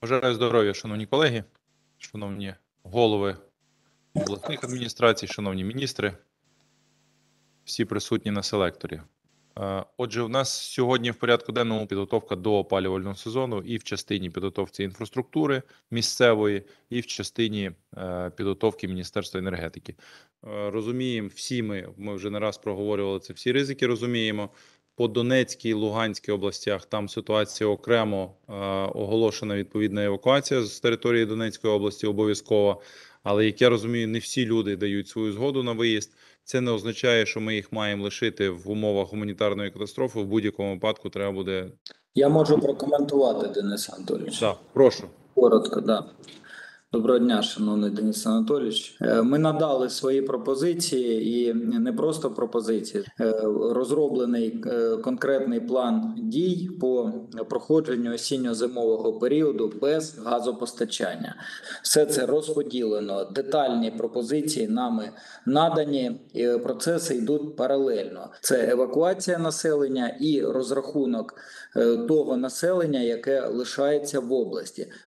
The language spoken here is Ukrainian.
Бажаю здоров'я, шановні колеги, шановні голови обласних адміністрацій, шановні міністри, всі присутні на селекторі. Отже, у нас сьогодні в порядку денному підготовка до опалювального сезону і в частині підготовки інфраструктури місцевої, і в частині підготовки Міністерства енергетики. Розуміємо, всі ми вже не раз проговорювали це, всі ризики розуміємо. По Донецькій, Луганській областях там ситуація окремо, оголошена відповідна евакуація з території Донецької області обов'язково. Але, як я розумію, не всі люди дають свою згоду на виїзд. Це не означає, що ми їх маємо лишити в умовах гуманітарної катастрофи. В будь-якому випадку треба буде... Я можу прокоментувати, Денис Анатолійович. Так, прошу. Коротко, да. Доброго дня, шановний Денис Анатолійович. Ми надали свої пропозиції і не просто пропозиції. Розроблений конкретний план дій по проходженню осінньо-зимового періоду без газопостачання. Все це розподілено, детальні пропозиції нами надані, і процеси йдуть паралельно. Це евакуація населення і розрахунок того населення, яке лишається в області.